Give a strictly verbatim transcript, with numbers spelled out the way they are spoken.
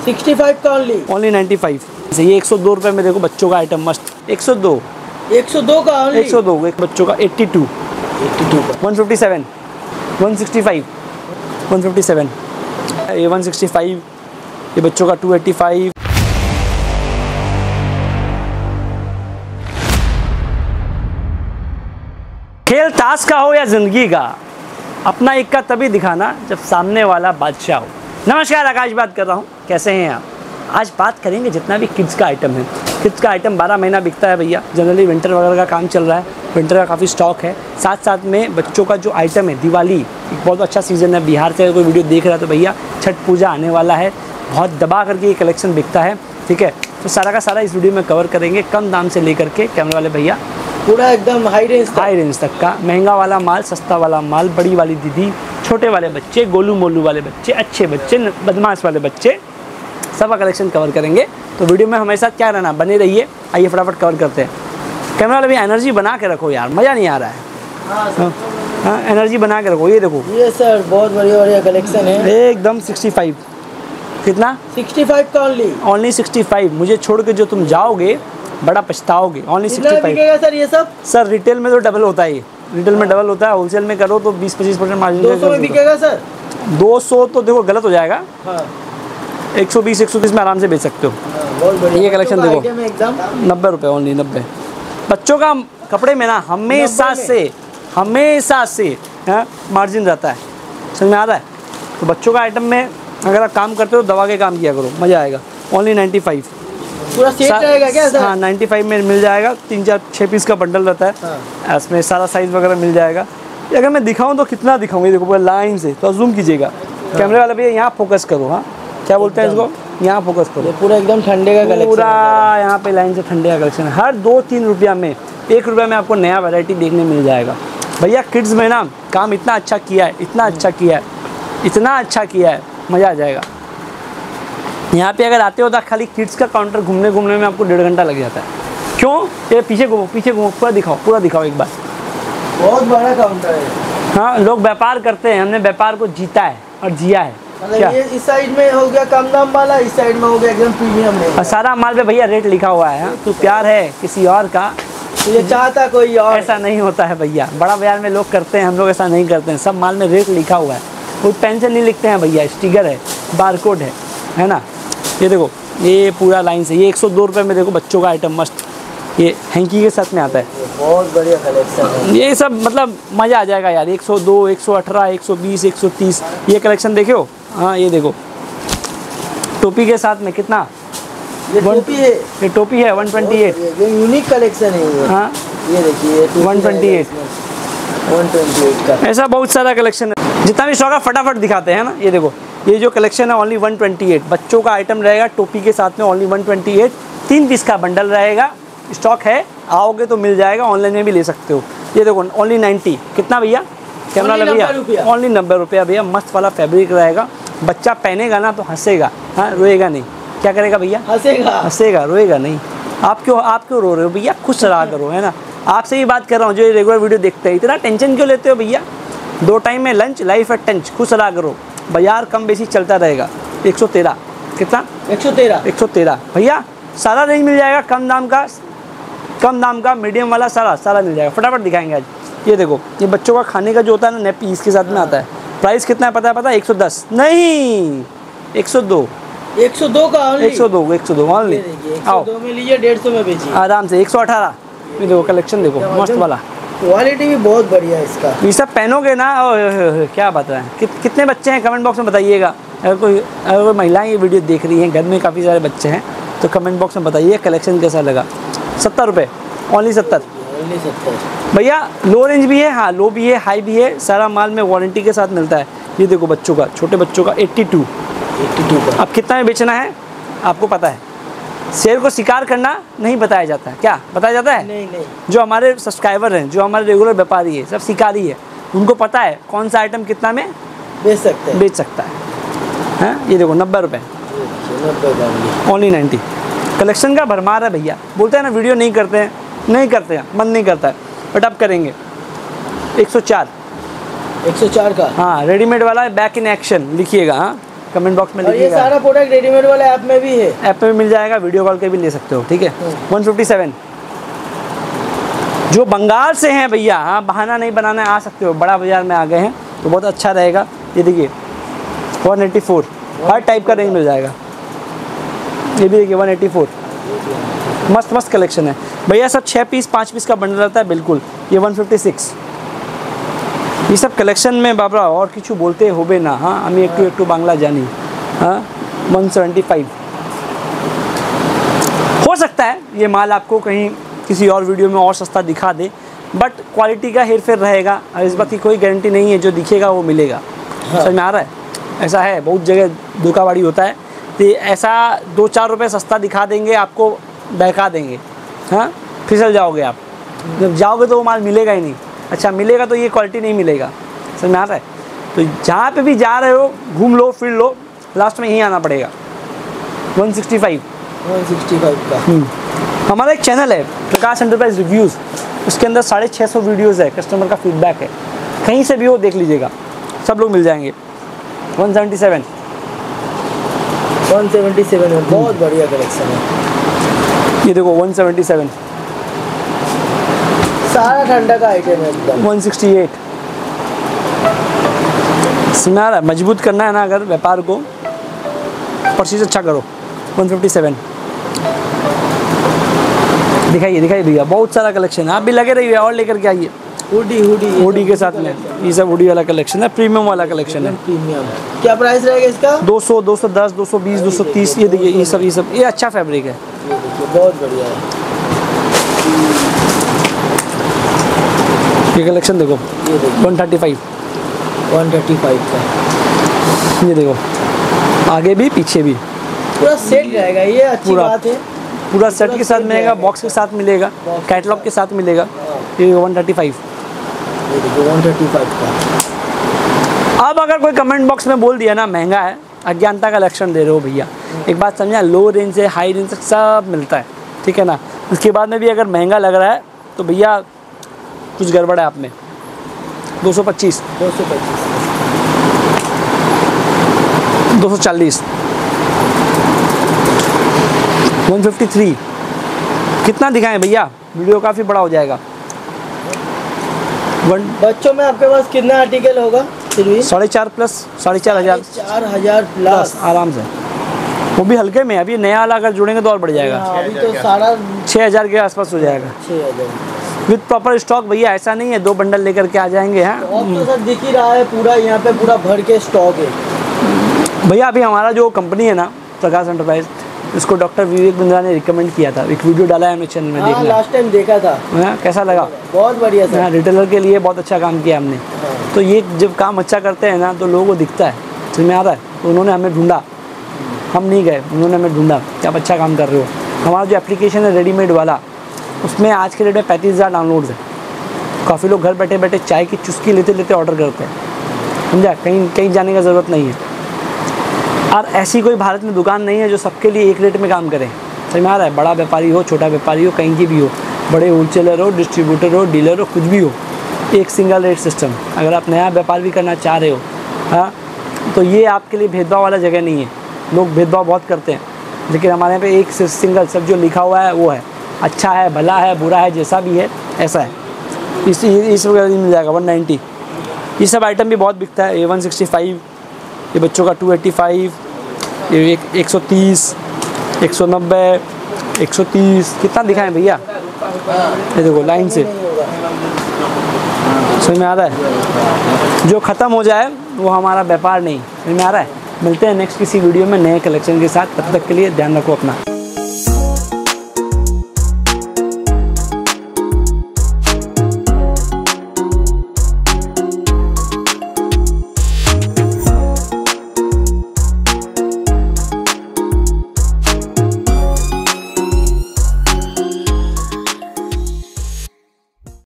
Sixty five का only only ninety five. ये एक सौ दो रुपये में देखो बच्चों का आइटम मस्त। एक सौ दो एक सौ दो का ओनली एक सौ दो एक बच्चों का एट्टी टू एट्टी टू का one fifty seven one sixty five one fifty seven ये वन सिक्सटी फाइव ये बच्चों का टू एट्टी फाइव। खेल ताश का हो या जिंदगी का, अपना इक्का तभी दिखाना जब सामने वाला बादशाह हो। नमस्कार, आकाश बात कर रहा हूँ। कैसे हैं आप? आज बात करेंगे जितना भी किड्स का आइटम है। किड्स का आइटम बारह महीना बिकता है भैया। जनरली विंटर वगैरह का काम चल रहा है, विंटर का काफ़ी स्टॉक है। साथ साथ में बच्चों का जो आइटम है, दिवाली एक बहुत अच्छा सीज़न है। बिहार से कोई वीडियो देख रहा है तो भैया छठ पूजा आने वाला है, बहुत दबा करके ये कलेक्शन बिकता है। ठीक है, तो सारा का सारा इस वीडियो में कवर करेंगे, कम दाम से लेकर के कैमरे वाले भैया पूरा एकदम हाई रेंज हाई रेंज तक का, महंगा वाला माल, सस्ता वाला माल, बड़ी वाली दीदी, छोटे वाले बच्चे, गोलू मोलू वाले बच्चे, अच्छे बच्चे, बदमाश वाले बच्चे, सब का कलेक्शन कवर करेंगे। तो वीडियो में हमारे साथ क्या रहना, बने रहिए। आइए फटाफट कवर करते हैं। कैमरा वाले भी एनर्जी बना के रखो यार, मज़ा नहीं आ रहा है। हाँ, हाँ एनर्जी बना के रखो। ये देखो, ये सर बहुत बढ़िया बढ़िया कलेक्शन है एकदम सिक्सटी फाइव। कितना? सिक्सटी फाइव का ओनली ओनली सिक्सटी फाइव। मुझे छोड़ के जो तुम जाओगे बड़ा पछताओगे। Only sixty five sir. ये सब सर रिटेल में तो डबल होता है, ये रिटेल में डबल होता है। होलसेल में करो तो बीस पच्चीस परसेंट मार्जिन दो सौ में बिकेगा सर। दो सौ तो देखो गलत हो जाएगा। हाँ। एक सौ बीस एक सौ तीस में आराम से बेच सकते हो। हाँ, बहुत बढ़िया। ये कलेक्शन देखो, एकदम नब्बे रुपये ओनली, नब्बे। बच्चों का कपड़े में ना हमेशा से हमेशा से मार्जिन रहता है, समझ में आ रहा है? तो बच्चों का आइटम में अगर आप काम करते हो दवा के काम किया करो, मज़ा आएगा। ओनली नाइन्टी फाइव पूरा सेट रहेगा क्या सर? हाँ, नाइन्टी फाइव में मिल जाएगा। तीन चार छः पीस का बंडल रहता है। हाँ। इसमें सारा साइज़ वगैरह मिल जाएगा। अगर मैं दिखाऊं तो कितना दिखाऊं, ये देखो पूरा लाइन से, तो जूम कीजिएगा। हाँ। कैमरे वाला भैया यहाँ फोकस करो। हाँ, क्या बोलते हैं इसको, यहाँ फोकस करो। पूरा एकदम ठंडे का कलेक्शन, पूरा यहाँ पे लाइन से ठंडे का कलेक्शन। हर दो तीन रुपया में, एक रुपया में आपको नया वैरायटी देखने मिल जाएगा भैया। किड्स में ना काम इतना अच्छा किया है, इतना अच्छा किया है, इतना अच्छा किया है, मज़ा आ जाएगा। यहाँ पे अगर आते हो तो खाली किड्स का काउंटर घूमने घूमने में आपको डेढ़ घंटा लग जाता है। क्यों? ये पीछे घूमो, पीछे घूमो, पूरा दिखाओ, पूरा दिखाओ एक बार। बहुत बड़ा काउंटर है। हाँ, लोग व्यापार करते हैं, हमने व्यापार को जीता है और जिया है। क्या? ये इस साइड में हो गया कम दाम वाला, इस साइड में हो गया एकदम प्रीमियम में। और सारा माल पे भैया रेट लिखा हुआ है। तो प्यार है किसी और का, तो ये चाहता कोई और। ऐसा नहीं होता है भैया। बड़ा बाजार में लोग करते हैं, हम लोग ऐसा नहीं करते हैं। सब माल में रेट लिखा हुआ है, कोई पेन से नहीं लिखते हैं भैया, स्टिकर है, बारकोड है, है ना? ये देखो, ये पूरा लाइन से, ये एक सौ दो रुपये में देखो बच्चों का आइटम मस्त, ये हैंकी के साथ में आता है। बहुत बढ़िया कलेक्शन है ये सब, मतलब मज़ा आ जाएगा यार। एक सौ दो, एक सौ अठारह, एक सौ बीस, एक सौ तीस ये कलेक्शन देखो। हाँ, ये देखो टोपी के साथ में कितना, ये टोपी है, ये टोपी है वन ट्वेंटी एट। ये यूनिक कलेक्शन है ये। हाँ, ये देखिए one twenty eight one twenty eight का। ऐसा बहुत सारा कलेक्शन है। जितना भी स्टॉक है फटाफट दिखाते हैं ना। ये देखो, ये जो कलेक्शन है ओनली वन ट्वेंटी एट। बच्चों का आइटम रहेगा टोपी के साथ में, ओनली वन ट्वेंटी एट। तीन पीस का बंडल रहेगा। स्टॉक है, आओगे तो मिल जाएगा, ऑनलाइन में भी ले सकते हो। ये देखो ओनली नाइन्टी। कितना भैया? कैमरा भैया ओनली नब्बे रुपया भैया। मस्त वाला फैब्रिक रहेगा। बच्चा पहनेगा ना तो हंसेगा, हाँ, रोएगा नहीं। क्या करेगा भैया? हंसेगा हंसेगा, रोएगा नहीं। आप क्यों आप क्यों रो रहे हो भैया? खुश रहा करो, है ना? आपसे ही बात कर रहा हूँ जो रेगुलर वीडियो देखते हैं। इतना टेंशन क्यों लेते हो भैया? दो टाइम में लंच, लाइफ एट टंच, खुश रहा करो। बाजार कम बेसी चलता रहेगा। एक सौ तेरह। कितना? एक सौ तेरह एक सौ तेरह भैया। सारा रेंज मिल जाएगा, कम दाम का, कम दाम का, मीडियम वाला, सारा सारा मिल जाएगा। फटाफट दिखाएंगे आज। ये देखो, ये बच्चों का खाने का जो होता है ना, नेपी, इसके साथ में आता है। प्राइस कितना है पता है? पता है? एक सौ दस नहीं, एक सौ दो। एक सौ दो का ओनली। एक सौ दो, एक सौ दो ओनली। आओ, दो में लीजिए, डेढ़ सौ में बेचिए आराम से। एक सौ अठारह। ये देखो कलेक्शन देखो, मस्त वाला, क्वालिटी भी बहुत बढ़िया है इसका। ये सब पहनोगे ना, ओ, क्या बात है। कि, कितने बच्चे हैं कमेंट बॉक्स में बताइएगा। अगर कोई अगर कोई महिलाएं ये वीडियो देख रही हैं, घर में काफ़ी सारे बच्चे हैं, तो कमेंट बॉक्स में बताइए कलेक्शन कैसा लगा। सत्तर रुपये ओनली, सत्तर ओनली सत्तर भैया। लो रेंज भी है, हाँ, लो भी है, हाई भी है। सारा माल में वारंटी के साथ मिलता है। ये देखो बच्चों का, छोटे बच्चों का एट्टी टू। एट्टी टू का। अब कितना में बेचना है आपको पता है? शेर को शिकार करना नहीं बताया जाता है। क्या बताया जाता है? नहीं नहीं। जो हमारे सब्सक्राइबर हैं, जो हमारे रेगुलर व्यापारी है, सब शिकारी है, उनको पता है कौन सा आइटम कितना में बेच सकते हैं, बेच सकता है। हैं, ये देखो नब्बे रुपये ओनली नाइन्टी। कलेक्शन का भरमार है भैया। बोलते हैं ना वीडियो नहीं करते हैं, नहीं करते हैं, मन नहीं करता है, बट अब करेंगे। एक सौ चार। एक सौ चार का। हाँ, रेडीमेड वाला है, बैक इन एक्शन लिखिएगा। हाँ, कमेंट बॉक्स में और ये लिखिएगा। सारा प्रोडक्ट रेडीमेड वाला ऐप में भी है, ऐप में भी मिल जाएगा, वीडियो कॉल के भी ले सकते हो, ठीक है। वन फिफ्टी सेवन जो बंगाल से हैं भैया, हाँ बहाना नहीं बनाना है, आ सकते हो, बड़ा बाजार में आ गए हैं तो बहुत अच्छा रहेगा। ये देखिए वन एटी फोर, हर टाइप का रेंज मिल जाएगा। ये भी देखिए वन एटी फोर, मस्त मस्त कलेक्शन है भैया। सब छः पीस पाँच पीस का बंडल रहता है बिल्कुल। ये वन फिफ्टी सिक्स, ये सब कलेक्शन में बाबरा और किछु बोलते होबे ना। हाँ हमें एक टू एक टू बांग्ला जानी। हाँ वन सेवेंटी फाइव, हो सकता है ये माल आपको कहीं किसी और वीडियो में और सस्ता दिखा दे, बट क्वालिटी का हेर फेर रहेगा और इस बात की कोई गारंटी नहीं है, जो दिखेगा वो मिलेगा। हाँ। समझ में आ रहा है? ऐसा है, बहुत जगह धोखाबाड़ी होता है, तो ऐसा दो चार रुपये सस्ता दिखा देंगे, आपको बहका देंगे, हाँ फिसल जाओगे आप। जब जाओगे तो वो माल मिलेगा ही नहीं। अच्छा मिलेगा तो ये क्वालिटी नहीं मिलेगा। समझ में आ रहा है? तो जहाँ पे भी जा रहे हो घूम लो फिर लो, लास्ट में यहीं आना पड़ेगा। One sixty five one sixty five का। हमारा एक चैनल है प्रकाश एंटरप्राइज रिव्यूज़, उसके अंदर साढ़े छः सौ वीडियोज़ है, कस्टमर का फीडबैक है, कहीं से भी हो देख लीजिएगा, सब लोग मिल जाएंगे। One seventy seven one seventy seven में बहुत बढ़िया कलेक्शन है। ये देखो वन सेवेंटी सेवन, सारा ठंडा का आइटम है एकदम। वन सिक्सटी एट, समझ आ रहा है? मजबूत करना है ना अगर व्यापार को, परचेज अच्छा करो। वन फिफ्टी सेवन दिखाइए दिखाइए भैया, बहुत सारा कलेक्शन है, आप भी लगे रहिए और लेकर के आइए। हुडी हुडी हुडी के साथ में ये सब हुडी वाला कलेक्शन है, प्रीमियम वाला कलेक्शन है। प्रीमियम क्या प्राइस रहेगा इसका? दो सौ, दो सौ दस, दो सौ बीस, दो सौ तीस। ये देखिए ये सब ये सब ये अच्छा फैब्रिक है, ये देखिए बहुत बढ़िया है। ये कलेक्शन देखो ये देखिए one thirty five, one thirty five का। ये देखो आगे भी पीछे भी पूरा सेट रहेगा, ये अच्छी पूरा। बात है। पूरा सेट के साथ मिलेगा, बॉक्स के साथ मिलेगा, कैटलॉग के साथ मिलेगा। ये वन थर्टी फाइव। ये देखिए वन थर्टी फाइव का। अब अगर कोई कमेंट बॉक्स में बोल दिया ना महंगा है, अज्ञानता का लक्षण दे रहे हो भैया। एक बात समझा, लो रेंज से हाई रेंज तक सब मिलता है, ठीक है ना। उसके बाद में भी अगर महंगा लग रहा है तो भैया कुछ गड़बड़ है आप में। दो सौ पच्चीस, दो सौ पच्चीस, दो सौ चालीस, वन फिफ्टी थ्री। कितना दिखाएं भैया, वीडियो काफ़ी बड़ा हो जाएगा। वन बच्चों में आपके पास कितना आर्टिकल होगा फिर भी? साढ़े चार प्लस, साढ़े चार हज़ार चार हजार प्लस प्लस आराम से, वो भी हल्के में। अभी नया वाला अगर जुड़ेंगे तो और बढ़ जाएगा, हाँ, अभी तो सारा छः हज़ार के आसपास हो जाएगा छः हजार। विद प्रॉपर स्टॉक भैया। ऐसा नहीं है दो बंडल लेकर के आ जाएंगे। हैं अब तो सर दिख ही रहा है पूरा, यहाँ पे पूरा भर के स्टॉक है भैया। अभी हमारा जो कंपनी है ना प्रकाश एंटरप्राइज, इसको डॉक्टर विवेक बिंद्रा ने रिकमेंड किया था, एक वीडियो डाला है हमने चैनल में, हाँ देखना। लास्ट टाइम देखा था। हाँ, कैसा लगा? बहुत बढ़िया सर। हाँ, रिटेलर के लिए बहुत अच्छा काम किया हमने। हाँ। तो ये जब काम अच्छा करते हैं ना तो लोगों को दिखता है, समझ में आ रहा है? तो उन्होंने हमें ढूंढा, हम नहीं गए, उन्होंने हमें ढूंढा कि आप अच्छा काम कर रहे हो। हमारा जो एप्लीकेशन है रेडीमेड वाला, उसमें आज के डेट में पैंतीस हज़ार डाउनलोड्स हैं। काफ़ी लोग घर बैठे बैठे चाय की चुस्की लेते लेते ऑर्डर करते हैं, समझा? कहीं कहीं जाने का ज़रूरत नहीं है। और ऐसी कोई भारत में दुकान नहीं है जो सबके लिए एक रेट में काम करे, समझ में आ रहा है? बड़ा व्यापारी हो, छोटा व्यापारी हो, कहीं की भी हो, बड़े होलसेलर हो, डिस्ट्रीब्यूटर हो, डीलर हो, कुछ भी हो, एक सिंगल रेट सिस्टम। अगर आप नया व्यापार भी करना चाह रहे हो, हाँ, तो ये आपके लिए भेदभाव वाला जगह नहीं है। लोग भेदभाव बहुत करते हैं, लेकिन हमारे यहाँ पे एक सिंगल सब जो लिखा हुआ है वो है, अच्छा है, भला है, बुरा है, जैसा भी है ऐसा है। इस इस वगैरह मिल जाएगा वन नाइन्टी। ये सब आइटम भी बहुत बिकता है। ये वन सिक्सटी फाइव, ये बच्चों का टू एट्टी फाइव, ये एक एक सौ तीस, एक सौ नब्बे, एक सौ तीस। कितना दिखाएं भैया? ये देखो लाइन से, समझ में आ रहा है? जो ख़त्म हो जाए वो हमारा व्यापार नहीं। समझ में आ रहा है? मिलते हैं नेक्स्ट किसी वीडियो में नए कलेक्शन के साथ। तब तक के लिए ध्यान रखो अपना।